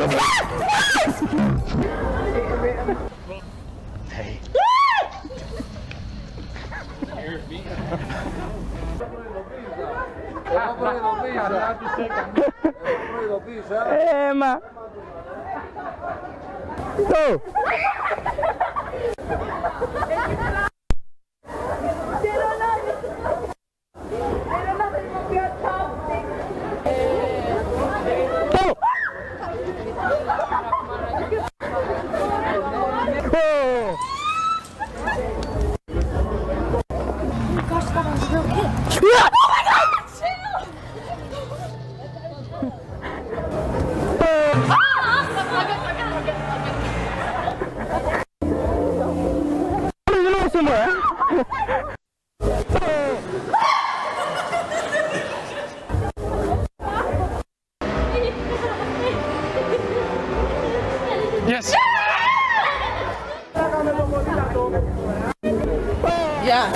Hey. Ma. Tu. Yes. Yeah.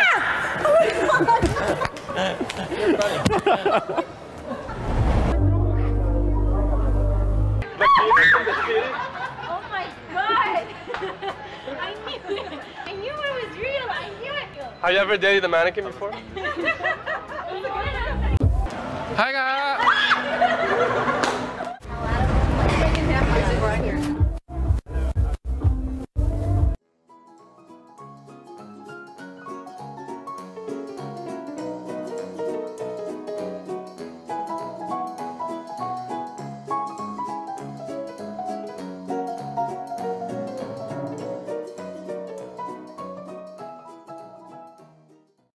Oh my god! I knew it! I knew it was real! I knew it! Have you ever dated a mannequin before? Hi guys!